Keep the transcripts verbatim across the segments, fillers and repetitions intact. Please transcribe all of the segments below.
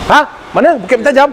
Ha? Mana? Bukit Bertajam?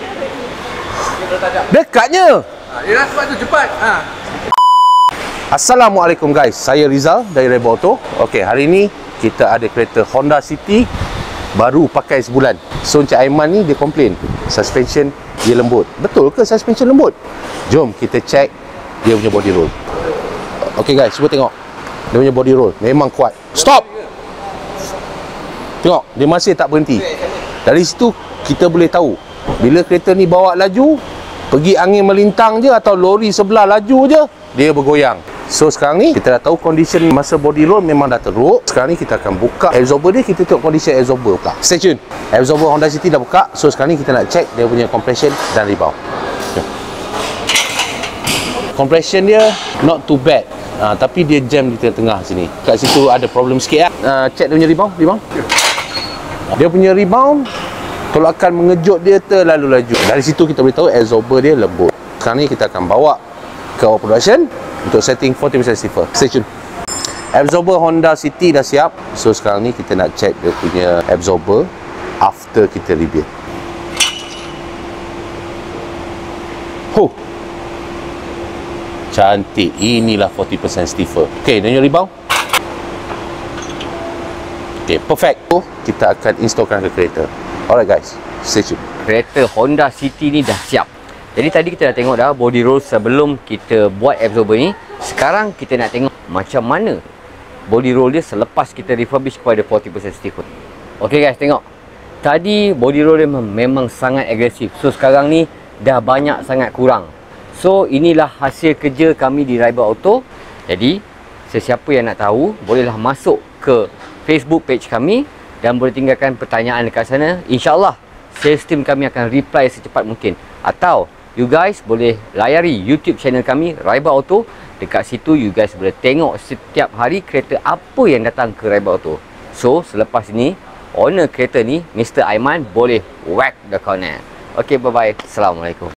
Dekatnya. Ha, dia sebab tu cepat. Ha. Assalamualaikum guys. Saya Rizal dari Reba Auto. Okey, hari ni kita ada kereta Honda City baru pakai sebulan. So Encik Aiman ni dia komplain suspension dia lembut. Betul ke suspension lembut? Jom kita check dia punya body roll. Okey guys, cuba tengok. Dia punya body roll memang kuat. Stop. Tengok, dia masih tak berhenti. Dari situ kita boleh tahu bila kereta ni bawa laju, pergi angin melintang je atau lori sebelah laju je, dia bergoyang. So sekarang ni kita dah tahu condition masa body roll memang dah teruk. Sekarang ni kita akan buka absorber dia, kita tengok condition absorber pula. Stay tune. Absorber Honda City dah buka. So sekarang ni kita nak check dia punya compression dan rebound. Okay. Compression dia not too bad. Uh, tapi dia jam di tengah-tengah sini. Kat situ ada problem sikit lah. Uh, check dia punya rebound, rebound. Dia punya rebound kalau akan mengejut dia terlalu laju. Dari situ kita boleh tahu absorber dia lembut. Sekarang ni kita akan bawa ke our production untuk setting forty percent stiffer. Stay tune. Absorber Honda City dah siap. So sekarang ni kita nak check dia punya absorber after kita rebuild. Huh. Cantik. Inilah forty percent stiffer. Okay, dan your rebound. Okay, perfect. So, kita akan installkan ke kereta. Alright guys, stay tune. Kereta Honda City ni dah siap. Jadi tadi kita dah tengok dah body roll sebelum kita buat absorber ni. Sekarang kita nak tengok macam mana body roll dia selepas kita refurbish kepada forty percent stiffer. Okay guys, tengok. Tadi body roll dia memang sangat agresif. So sekarang ni dah banyak sangat kurang. So inilah hasil kerja kami di Reba Auto. Jadi sesiapa yang nak tahu bolehlah masuk ke Facebook page kami dan boleh tinggalkan pertanyaan dekat sana. InsyaAllah sales team kami akan reply secepat mungkin. Atau you guys boleh layari YouTube channel kami Reba Auto. Dekat situ you guys boleh tengok setiap hari kereta apa yang datang ke Reba Auto. So selepas ini owner kereta ni Mister Aiman boleh whack the corner. Okay, bye bye. Assalamualaikum.